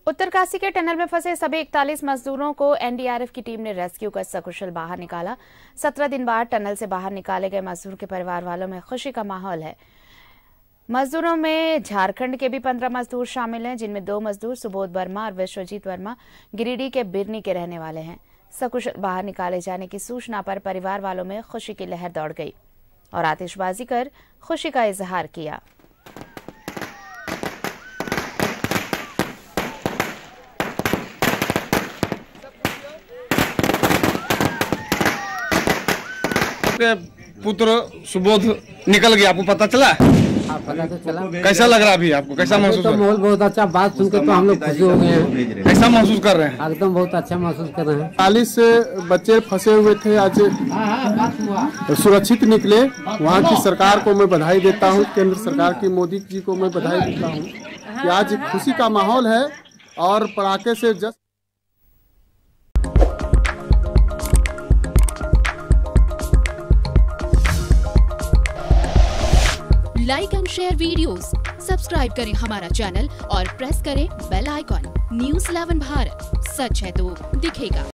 उत्तरकाशी के टनल में फंसे सभी 41 मजदूरों को एनडीआरएफ की टीम ने रेस्क्यू कर सकुशल बाहर निकाला। 17 दिन बाद टनल से बाहर निकाले गए मजदूर के परिवार वालों में खुशी का माहौल है। मजदूरों में झारखंड के भी 15 मजदूर शामिल हैं, जिनमें 2 मजदूर सुबोध वर्मा और विश्वजीत वर्मा गिरिडीह के बिरनी के रहने वाले हैं। सकुशल बाहर निकाले जाने की सूचना पर परिवार वालों में खुशी की लहर दौड़ गई और आतिशबाजी कर खुशी का इजहार किया। पुत्र सुबोध निकल गया, आपको पता चला? पता तो चला। कैसा लग रहा अभी आपको? कैसा महसूस? तो माहौल बहुत अच्छा, बात सुनकर तो हम लोग खुशी हो गए हैं। कैसा महसूस कर रहे हैं? एकदम बहुत अच्छा महसूस कर रहे हैं। 40 बच्चे फंसे हुए थे, आज सुरक्षित निकले। वहाँ की सरकार को मैं बधाई देता हूँ, केंद्र सरकार की मोदी जी को मैं बधाई देता हूँ कि आज खुशी का माहौल है और पटाखे से just like and share videos, subscribe करें हमारा चैनल और प्रेस करें बेल आइकॉन। न्यूज़ 11 भारत, सच है तो दिखेगा।